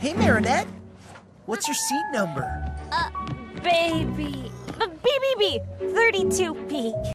Hey, Marinette. What's your seat number? Baby. BBB 32B.